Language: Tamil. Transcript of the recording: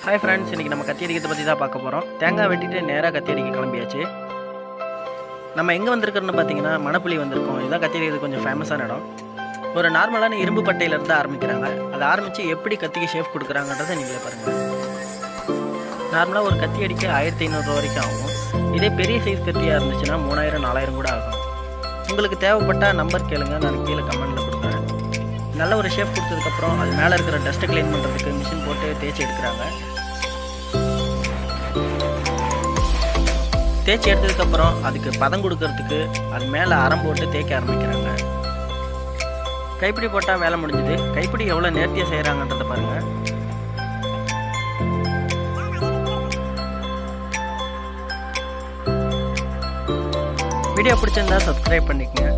ஹாய் ஃப்ரெண்ட்ஸ், இன்றைக்கி நம்ம கத்தி அடிக்கிறத பற்றி தான் பார்க்க போகிறோம். தேங்காய் வெட்டிட்டு நேராக கத்தி அடிக்க கிளம்பியாச்சு. நம்ம எங்கே வந்திருக்கிறோன்னு பார்த்தீங்கன்னா மணப்புள்ளி வந்திருக்கோம். இதுதான் கத்தி அடிக்கிறது கொஞ்சம் ஃபேமஸான இடம். ஒரு நார்மலான இரும்பு பட்டையிலேருந்து ஆரம்பிக்கிறாங்க. அதை ஆரம்பித்து எப்படி கத்திக்கு ஷேப் கொடுக்குறாங்கன்றதை நீங்களே பாருங்கள். நார்மலாக ஒரு கத்தி அடிக்க 1500 வரைக்கும் ஆகும். இதே பெரிய சைஸ் கத்தியாக இருந்துச்சுன்னா 3000 4000 கூட ஆகும். உங்களுக்கு தேவைப்பட்டால் நம்பர் கேளுங்க, நான் கீழே கமெண்ட்டில் கொடுக்குறேன். நல்ல ஒரு ஷேப் கொடுத்ததுக்கப்புறம் அது மேலே இருக்கிற டஸ்ட்டை க்ளீன் பண்ணுறதுக்கு மிஷின் போட்டு தேய்ச்சி எடுக்கிறாங்க. தேய்ச்சி எடுத்ததுக்கப்புறம் அதுக்கு பதம் கொடுக்கறதுக்கு அது மேலே அரம் போட்டு தேய்க்க ஆரம்பிக்கிறாங்க. கைப்பிடி போட்டால் வேலை முடிஞ்சுது. கைப்பிடி எவ்வளோ நேர்த்தியாக செய்கிறாங்கன்றதை பாருங்கள். வீடியோ பிடிச்சிருந்தா சப்ஸ்கிரைப் பண்ணிக்கங்க.